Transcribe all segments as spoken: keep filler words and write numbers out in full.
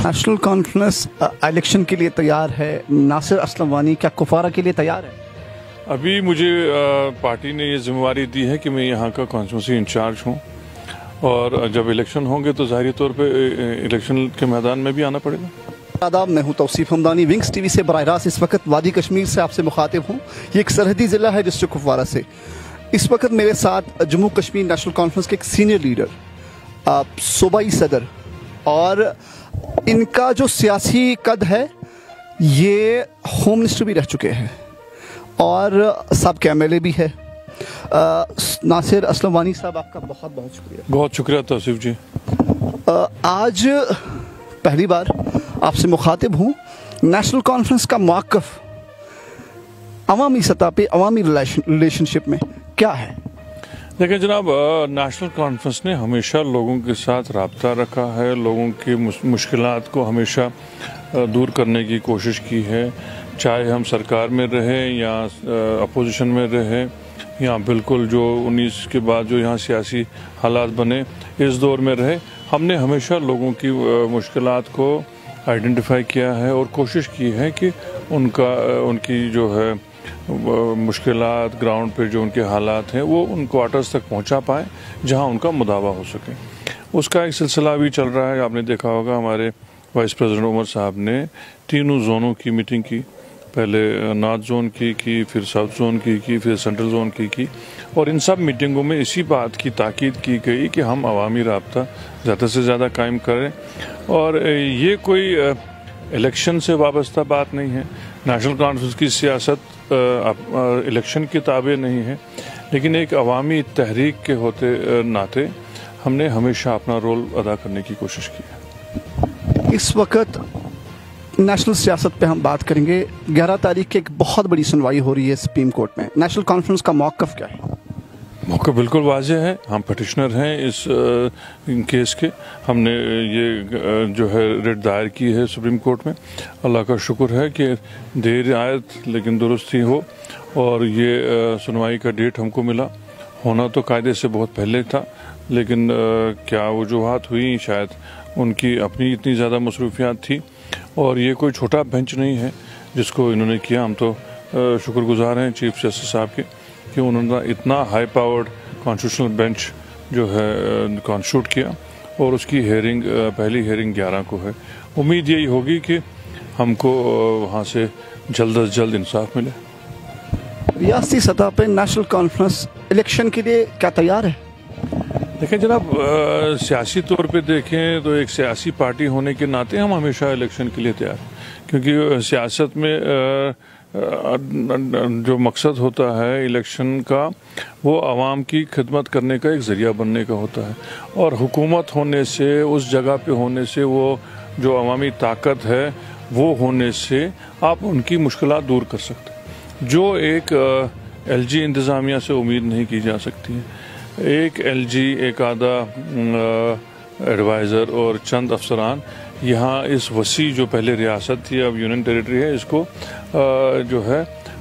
National conference election के लिए तैयार है। नासिर असलम वानी क्या कुफवारा के लिए तैयार है? अभी मुझे पार्टी ने ये जिम्मेवारी दी है कि मैं यहाँ का कॉन्स्टिट्यूंसी इंचार्ज हूँ और जब इलेक्शन होंगे तो ज़ाहिरी तौर पे इलेक्शन के मैदान में भी आना पड़ेगा। आदाब, मैं हूँ तौसीफ हमदानी, विंग्स टीवी से बराह रास्त इस वक्त वादी कश्मीर से आपसे मुखातिब हूँ। ये एक सरहदी ज़िला है डिस्ट्रिक्ट कुपवारा से। इस वक्त मेरे साथ जम्मू कश्मीर नेशनल कॉन्फ्रेंस के एक सीनियर लीडर सूबाई सदर और इनका जो सियासी कद है ये होम मिनिस्टर भी रह चुके हैं और सबके एम एल ए भी है। आ, नासिर असलम वानी साहब, आपका बहुत बहुत शुक्रिया। बहुत शुक्रिया तौसीफ जी। आ, आज पहली बार आपसे मुखातिब हूँ। नेशनल कॉन्फ्रेंस का मौक़िफ़ अवामी सतह पे अवामी रिलेशनशिप में क्या है? देखिए जनाब, नेशनल कॉन्फ्रेंस ने हमेशा लोगों के साथ राब्ता रखा है, लोगों की मुश्किलात को हमेशा दूर करने की कोशिश की है, चाहे हम सरकार में रहें या अपोजिशन में रहें या बिल्कुल जो उन्नीस के बाद जो यहाँ सियासी हालात बने इस दौर में रहे। हमने हमेशा लोगों की मुश्किलात को आइडेंटिफाई किया है और कोशिश की है कि उनका उनकी जो है मुश्किलात ग्राउंड पे जो उनके हालात हैं वो उन क्वार्टर्स तक पहुंचा पाएँ जहां उनका मुदावा हो सके। उसका एक सिलसिला भी चल रहा है। आपने देखा होगा हमारे वाइस प्रेसिडेंट उमर साहब ने तीनों जोनों की मीटिंग की, पहले नॉर्थ जोन की की फिर साउथ जोन की की फिर सेंट्रल जोन की की और इन सब मीटिंगों में इसी बात की ताकीद की गई कि हम अवामी राब्ता ज़्यादा से ज़्यादा कायम करें। और ये कोई इलेक्शन से वाबस्ता बात नहीं है। नेशनल कॉन्फ्रेंस की सियासत इलेक्शन की ताबे नहीं है, लेकिन एक अवामी तहरीक के होते नाते हमने हमेशा अपना रोल अदा करने की कोशिश की है। इस वक्त नेशनल सियासत पे हम बात करेंगे। ग्यारह तारीख की एक बहुत बड़ी सुनवाई हो रही है सुप्रीम कोर्ट में। नेशनल कॉन्फ्रेंस का मौक़िफ़ क्या है? मौका बिल्कुल वाज़ेह है। हम पटिशनर हैं इस केस के। हमने ये जो है रिट दायर की है सुप्रीम कोर्ट में। अल्लाह का शुक्र है कि देर आयत लेकिन दुरुस्त ही हो और ये सुनवाई का डेट हमको मिला। होना तो कायदे से बहुत पहले था, लेकिन क्या वजूहात हुई, शायद उनकी अपनी इतनी ज़्यादा मसरूफियात थी। और ये कोई छोटा बेंच नहीं है जिसको इन्होंने किया। हम तो शुक्रगुजार हैं चीफ जस्टिस साहब के कि उन्होंने इतना हाई पावर्ड कॉन्स्टिट्यूशनल बेंच जो है कॉन्स्टिट्यूट किया और उसकी हेयरिंग पहली हेयरिंग ग्यारह को है। उम्मीद यही होगी कि हमको वहाँ से जल्द अज जल्द इंसाफ मिले। रियासती सतह पे नेशनल कॉन्फ्रेंस इलेक्शन के लिए क्या तैयार है? देखें जनाब, सियासी तौर पे देखें तो एक सियासी पार्टी होने के नाते हम हमेशा इलेक्शन के लिए तैयार हैं, क्योंकि सियासत में आ, जो मकसद होता है इलेक्शन का वो आवाम की खिदमत करने का एक ज़रिया बनने का होता है। और हुकूमत होने से, उस जगह पे होने से, वो जो अवामी ताकत है वो होने से आप उनकी मुश्किलात दूर कर सकते, जो एक एल जी इंतज़ामिया से उम्मीद नहीं की जा सकती है। एक एल जी, एक आधा एडवाइज़र और चंद अफसरान यहाँ इस वसी जो पहले रियासत थी अब यूनियन टेरिटरी है, इसको जो है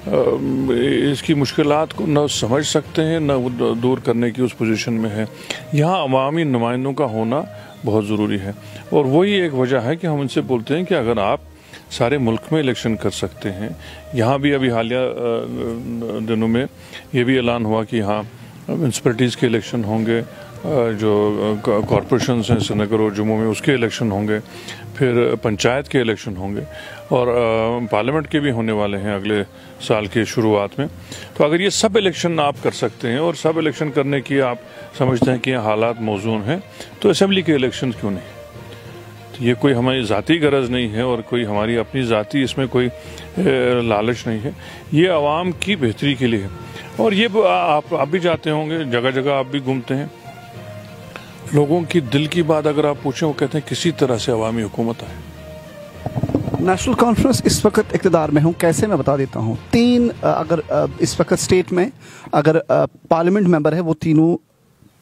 इसकी मुश्किलात को न समझ सकते हैं न दूर करने की उस पोजीशन में है। यहाँ अवामी नुमाइंदों का होना बहुत ज़रूरी है और वही एक वजह है कि हम उनसे बोलते हैं कि अगर आप सारे मुल्क में इलेक्शन कर सकते हैं, यहाँ भी अभी हालिया दिनों में ये भी ऐलान हुआ कि यहाँ म्यूनसिपैलिटीज़ के इलेक्शन होंगे, जो कॉरपोरेशंस हैं श्रीनगर और जम्मू में उसके इलेक्शन होंगे, फिर पंचायत के इलेक्शन होंगे और पार्लियामेंट के भी होने वाले हैं अगले साल के शुरुआत में। तो अगर ये सब इलेक्शन आप कर सकते हैं और सब इलेक्शन करने की आप समझते हैं कि यहाँ हालात मौजूद हैं, तो असेंबली के इलेक्शन क्यों नहीं? तो ये कोई हमारी ज़ाती गरज नहीं है और कोई हमारी अपनी ज़ाती इसमें कोई लालच नहीं है। ये आवाम की बेहतरी के लिए है। और ये आप आप भी जाते होंगे, जगह जगह आप भी घूमते हैं, लोगों की दिल की बात अगर आप पूछें वो कहते हैं किसी तरह से अवामी हुकूमत आए। नेशनल कॉन्फ्रेंस इस वक्त इक़्तिदार में हूँ, कैसे मैं बता देता हूँ। तीन अगर इस वक्त स्टेट में अगर पार्लियामेंट मेंबर है वो तीनों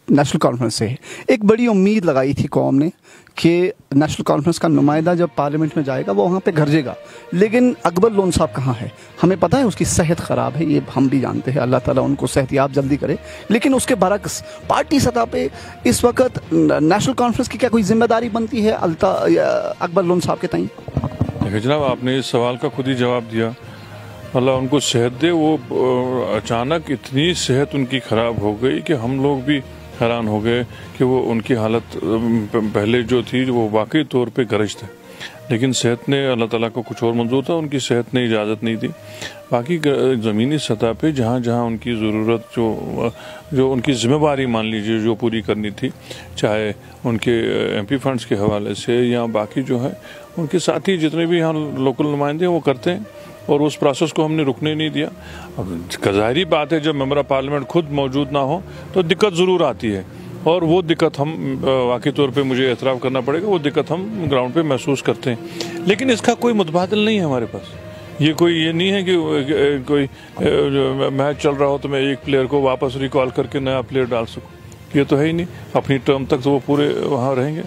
नेशनल कॉन्फ्रेंस से है। एक बड़ी उम्मीद लगाई थी कौम ने कि नेशनल कॉन्फ्रेंस का नुमाइंदा जब पार्लियामेंट में जाएगा वो वहाँ पे गरजेगा, लेकिन अकबर लोन साहब कहाँ है? हमें पता है उसकी सेहत ख़राब है, ये हम भी जानते हैं, अल्लाह ताला उनको सेहतियाब जल्दी करे। लेकिन उसके बरक्स पार्टी सतह पे इस वक्त नेशनल कॉन्फ्रेंस की क्या कोई जिम्मेदारी बनती है अल्ता अकबर लोन साहब के ताईं? देखिए जनाब, आपने इस सवाल का खुद ही जवाब दिया। अल्लाह उनको सेहत दे। वो अचानक इतनी सेहत उनकी ख़राब हो गई कि हम लोग भी हैरान हो गए कि वो उनकी हालत पहले जो थी वो वाकई तौर पे गरज थे, लेकिन सेहत ने, अल्लाह ताला को कुछ और मंजूर था, उनकी सेहत ने इजाज़त नहीं दी। बाकी ज़मीनी सतह पे जहाँ जहाँ उनकी ज़रूरत, जो जो उनकी ज़िम्मेवारी मान लीजिए जो पूरी करनी थी, चाहे उनके एमपी फंड्स के हवाले से या बाकी जो है उनके साथी जितने भी यहाँ लोकल नुमाइंदे हैं वो करते हैं, और उस प्रोसेस को हमने रुकने नहीं दिया। अब ज़ाहिरी बात है जब मेंबर ऑफ पार्लियामेंट खुद मौजूद ना हो तो दिक्कत ज़रूर आती है, और वो दिक्कत हम वाकई तौर पे मुझे एतराफ़ करना पड़ेगा, वो दिक्कत हम ग्राउंड पे महसूस करते हैं। लेकिन इसका कोई मुतबादल नहीं है हमारे पास। ये कोई ये नहीं है कि कोई मैच चल रहा हो तो मैं एक प्लेयर को वापस रिकॉल करके नया प्लेयर डाल सकूँ, ये तो है ही नहीं। अपनी टर्म तक तो वो पूरे वहाँ रहेंगे।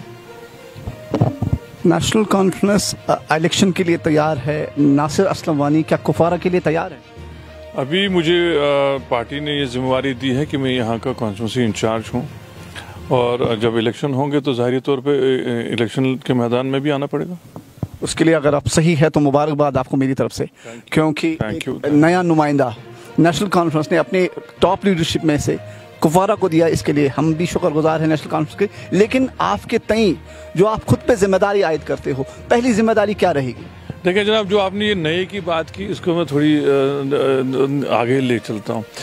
नेशनल कॉन्फ्रेंस इलेक्शन के लिए तैयार है। नासिर असलम वानी क्या कुफवारा के लिए तैयार है? अभी मुझे पार्टी ने ये जिम्मेवारी दी है कि मैं यहाँ का कॉन्स्टिट्यूंसी इंचार्ज हूँ, और जब इलेक्शन होंगे तो ज़ाहिर तौर पे इलेक्शन के मैदान में भी आना पड़ेगा। उसके लिए अगर आप सही है तो मुबारकबाद आपको मेरी तरफ से, क्योंकि नया नुमाइंदा नेशनल कॉन्फ्रेंस ने अपने टॉप लीडरशिप में से कुफवारा को दिया, इसके लिए हम भी शुक्रगुजार हैं नेशनल कॉन्फ्रेंस के। लेकिन आपके तई जो आप खुद पे जिम्मेदारी आयद करते हो, पहली जिम्मेदारी क्या रहेगी? देखिए जनाब, जो आपने ये नए की बात की, इसको मैं थोड़ी आगे ले चलता हूँ।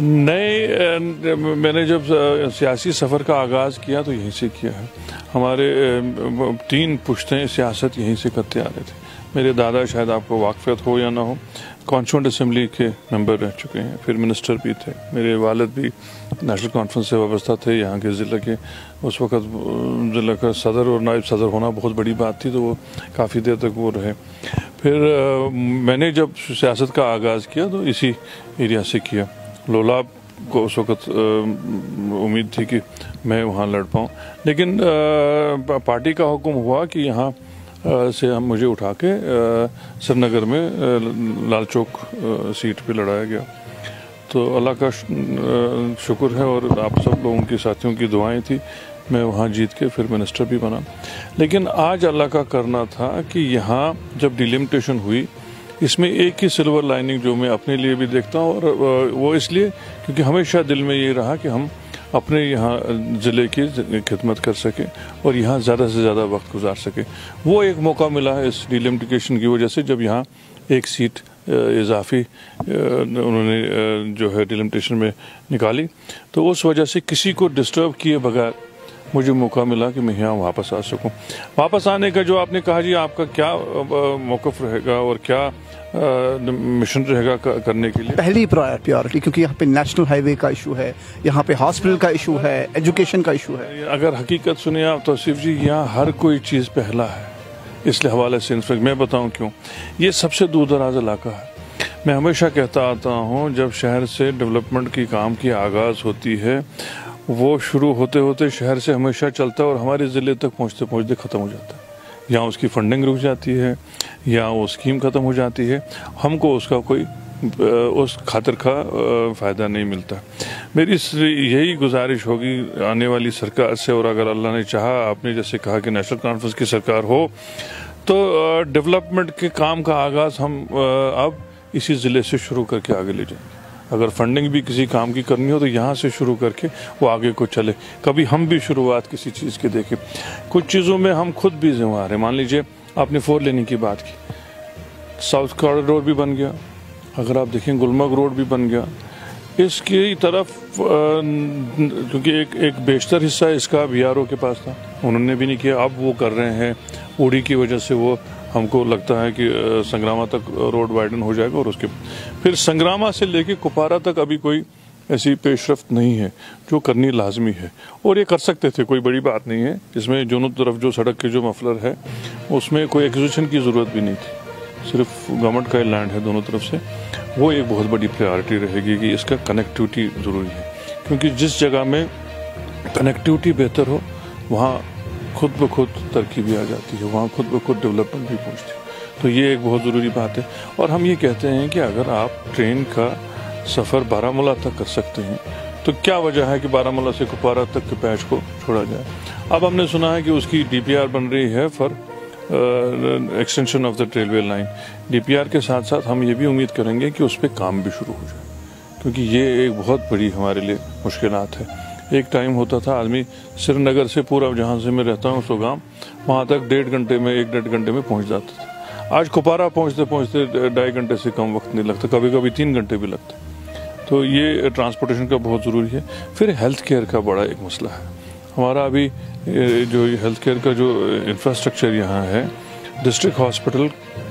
नए, मैंने जब सियासी सफ़र का आगाज़ किया तो यहीं से किया है। हमारे तीन पुश्तें सियासत यहीं से करते आ रहे थे। मेरे दादा, शायद आपको वाक़फ़ियत हो या ना हो, कॉन्स्टिट्यूंट असेंबली के मेंबर रह चुके हैं, फिर मिनिस्टर भी थे। मेरे वालिद भी नेशनल कॉन्फ्रेंस से वाबस्ता थे। यहाँ के ज़िले के उस वक़्त ज़िले का सदर और नायब सदर होना बहुत बड़ी बात थी, तो वो काफ़ी देर तक वो रहे। फिर आ, मैंने जब सियासत का आगाज़ किया तो इसी एरिया से किया। लोलाब को उस वक़्त उम्मीद थी कि मैं वहाँ लड़ पाऊँ, लेकिन आ, पार्टी का हुक्म हुआ कि यहाँ से हम मुझे उठा के श्रीनगर में लाल चौक सीट पे लड़ाया गया। तो अल्लाह का शुक्र है और आप सब लोगों की साथियों की दुआएं थी, मैं वहाँ जीत के फिर मिनिस्टर भी बना। लेकिन आज अल्लाह का करना था कि यहाँ जब डिलिमिटेशन हुई, इसमें एक ही सिल्वर लाइनिंग जो मैं अपने लिए भी देखता हूँ, और वो इसलिए क्योंकि हमेशा दिल में ये रहा कि हम अपने यहाँ ज़िले की खिदमत कर सके और यहाँ ज़्यादा से ज़्यादा वक्त गुजार सके। वो एक मौका मिला है इस डिलिमिटेशन की वजह से, जब यहाँ एक सीट इजाफी उन्होंने जो है डिलिमिटेशन में निकाली, तो उस वजह से किसी को डिस्टर्ब किए बगैर मुझे मौका मिला कि मैं यहाँ वापस आ सकूँ। वापस आने का जो आपने कहा जी, आपका क्या मौक़िफ़ रहेगा और क्या मिशन रहेगा करने के लिए? पहली प्रायोरिटी, क्योंकि यहाँ पे नेशनल हाईवे का इशू है, यहाँ पे हॉस्पिटल का इशू है, एजुकेशन का इशू है। अगर हकीकत सुनिए आप तौसीफ जी, यहाँ हर कोई चीज़ पहला है। इसलिए हवाले से इनफैक्ट मैं बताऊँ क्यों, ये सबसे दूर दराज इलाका है। मैं हमेशा कहता आता हूँ, जब शहर से डेवलपमेंट की काम की आगाज़ होती है, वो शुरू होते होते शहर से हमेशा चलता है और हमारे ज़िले तक पहुँचते पहुँचते ख़त्म हो जाता है। या उसकी फंडिंग रुक जाती है, या वो स्कीम ख़त्म हो जाती है, हमको उसका कोई उस खातिर का फ़ायदा नहीं मिलता। मेरी यही गुजारिश होगी आने वाली सरकार से, और अगर अल्लाह ने चाहा, आपने जैसे कहा कि नेशनल कॉन्फ्रेंस की सरकार हो, तो डेवलपमेंट के काम का आगाज़ हम अब इसी ज़िले से शुरू करके आगे ले जाएंगे। अगर फंडिंग भी किसी काम की करनी हो तो यहाँ से शुरू करके वो आगे को चले। कभी हम भी शुरुआत किसी चीज़ की देखें। कुछ चीज़ों में हम खुद भी जिम्मेदार हैं। मान लीजिए आपने फोर लेने की बात की, साउथ कॉरिडोर भी बन गया, अगर आप देखें गुलमर्ग रोड भी बन गया। इसकी तरफ क्योंकि एक एक बेशतर हिस्सा इसका बी आर ओ के पास था, उन्होंने भी नहीं किया, अब वो कर रहे हैं। उड़ी की वजह से वो हमको लगता है कि संग्रामा तक रोड वाइडन हो जाएगा, और उसके फिर संग्रामा से लेके कुपारा तक अभी कोई ऐसी पेशरफ्त नहीं है जो करनी लाजमी है, और ये कर सकते थे, कोई बड़ी बात नहीं है। इसमें दोनों तरफ जो सड़क के जो मफलर है उसमें कोई एक्विजिशन की ज़रूरत भी नहीं थी, सिर्फ गवर्नमेंट का लैंड है दोनों तरफ से। वो एक बहुत बड़ी प्रायोरिटी रहेगी कि इसका कनेक्टिविटी ज़रूरी है, क्योंकि जिस जगह में کنیکٹیوٹی بہتر ہو وہاں خود بخود ترقی بھی آ جاتی ہے, وہاں خود بخود ڈیولپمنٹ بھی پہنچتی ہے. تو یہ ایک بہت ضروری بات ہے. اور ہم یہ کہتے ہیں کہ اگر آپ ٹرین کا سفر بارہمولہ تک کر سکتے ہیں تو کیا وجہ ہے کہ بارہمولہ سے کپوارہ تک کے پیچ کو چھوڑا جائے. اب ہم نے سنا ہے کہ اس کی ڈی پی آر بن رہی ہے for extension of the railway line. D P R کے ساتھ ساتھ ہم یہ بھی امید کریں گے کہ اس پہ کام بھی شروع ہو جائے, کیونکہ یہ ایک بہت بڑی ہمارے لیے مشکلات ہے. ایک ٹائم ہوتا تھا آدمی سری نگر سے پورا جہاں سے میں رہتا ہوں سوگام وہاں تک ڈیڑھ گھنٹے میں ایک ڈیڑھ گھنٹے میں پہنچ جاتا تھا. آج کپوارہ پہنچتے پہنچتے ڈھائی گھنٹے سے کم وقت نہیں لگتا, کبھی کبھی تین گھنٹے بھی لگتے. تو یہ ٹرانسپورٹیشن کا بہت ضروری ہے. پھر ہیلتھ کیئر کا بڑا ایک مسئلہ ہے ہمارا. ابھی جو ہیلتھ کیئر کا جو انفراسٹرکچر یہاں ہے, ڈسٹرکٹ ہاسپٹل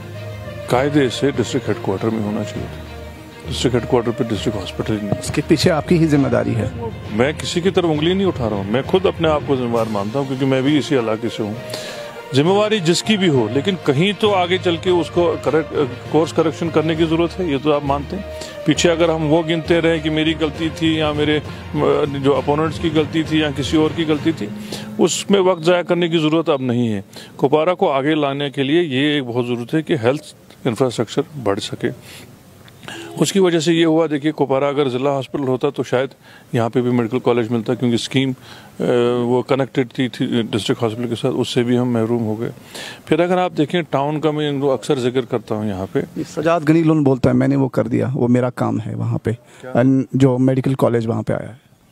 قاعدے سے ڈسٹرکٹ ہیڈ کوارٹر میں ہونا چاہیے. ڈسٹرکٹ ہیڈ کوارٹر پہ ڈسٹرکٹ ہاسپٹل نہیں. اس کے پیچھے آپ کی ہی ذمہ داری ہے. میں کسی کی طرف انگلی نہیں اٹھا رہا ہوں, میں خود اپنے آپ کو ذمہ دار مانتا ہوں کیونکہ میں بھی اسی علاقے سے ہوں. ذمہ داری جس کی بھی ہو, لیکن کہیں تو آگے چل کے اس کو کورس کریکشن کرنے کی ضرورت ہے, یہ تو آپ مانتے ہیں. پیچھے اگر ہم وہ گنتے رہے کہ میری غلطی تھی یا میرے جو اپوننٹس کی غلطی تھی یا کسی اور کی غلطی تھی, اس میں وقت ضائع کرنے کی ضرورت اب نہیں ہے. کپوارہ کو آگے لانے کے لیے یہ ایک بہت ضرورت ہے کہ ہیلتھ انفراسٹرکچر بڑھ سکے. اس کی وجہ سے یہ ہوا, دیکھیے کپوارہ اگر ضلع ہاسپٹل ہوتا تو شاید یہاں پہ بھی میڈیکل کالج ملتا, کیونکہ اسکیم وہ کنیکٹڈ تھی ڈسٹرکٹ ہاسپٹل کے ساتھ, اس سے بھی ہم محروم ہو گئے. پھر اگر آپ دیکھیں ٹاؤن کا میں اکثر ذکر کرتا ہوں یہاں پہ, سجاد غنی لون بولتا ہے میں نے وہ کر دیا, وہ میرا کام ہے وہاں پہ جو میڈیکل کالج وہاں پہ آیا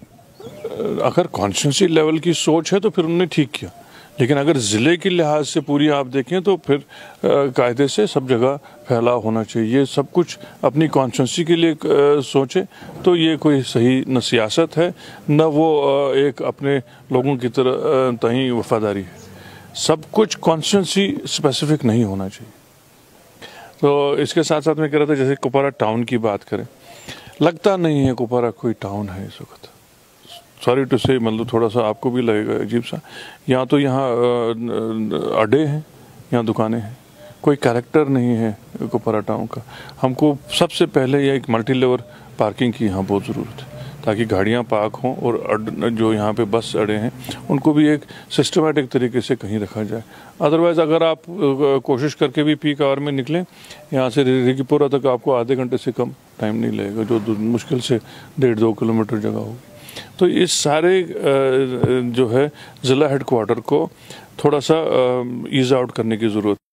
ہے. اگر کانسٹیٹوئنسی لیول کی سوچ ہے تو پھر انہوں نے ٹھیک کیا, لیکن اگر ضلع کے لحاظ سے پوری آپ دیکھیں تو پھر قاعدے سے سب جگہ پھیلاؤ ہونا چاہیے. یہ سب کچھ اپنی کانسٹیٹوئنسی کے لیے سوچے تو یہ کوئی صحیح نہ سیاست ہے نہ وہ ایک اپنے لوگوں کی طرح تئیں وفاداری ہے. سب کچھ کانسٹیٹوئنسی اسپیسیفک نہیں ہونا چاہیے. تو اس کے ساتھ ساتھ میں کہہ رہا تھا جیسے کپوارہ ٹاؤن کی بات کریں, لگتا نہیں ہے کپوارہ کوئی ٹاؤن ہے اس وقت. سوری ٹو سے مطلب تھوڑا سا آپ کو بھی لگے گا عجیب سا, یہاں تو یہاں اڈے ہیں, یہاں دکانیں ہیں, کوئی کریکٹر نہیں ہے کپوارہ ٹاؤن کا. ہم کو سب سے پہلے یہ ایک ملٹی لیول پارکنگ کی یہاں بہت ضرورت ہے تاکہ گاڑیاں پارک ہوں, اور جو یہاں پہ بس اڈے ہیں ان کو بھی ایک سسٹمیٹک طریقے سے کہیں رکھا جائے. ادروائز اگر آپ کوشش کر کے بھی پیک آور میں نکلیں یہاں سے ریگی پورہ تک آپ کو آدھے گھنٹے سے کم ٹائم نہیں لگے گا, جو مشکل سے ڈیڑھ دو کلو میٹر جگہ ہوگی. تو اس سارے جو ہے ضلع ہیڈ کوارٹر کو تھوڑا سا ایز آؤٹ کرنے کی ضرورت